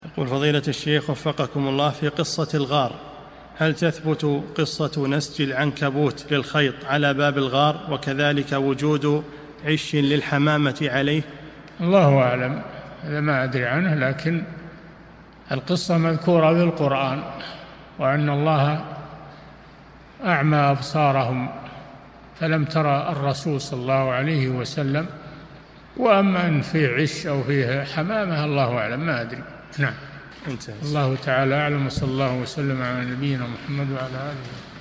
يقول فضيلة الشيخ وفقكم الله، في قصة الغار هل تثبت قصة نسج العنكبوت للخيط على باب الغار وكذلك وجود عش للحمامة عليه؟ الله أعلم، هذا ما أدري عنه، لكن القصة مذكورة بالقرآن، وأن الله أعمى أبصارهم فلم ترى الرسول صلى الله عليه وسلم. وأما أن فيه عش أو فيه حمامة الله أعلم، ما أدري. نعم. الله تعالى أعلم، وصلى الله وسلم على نبينا محمد وعلى آله.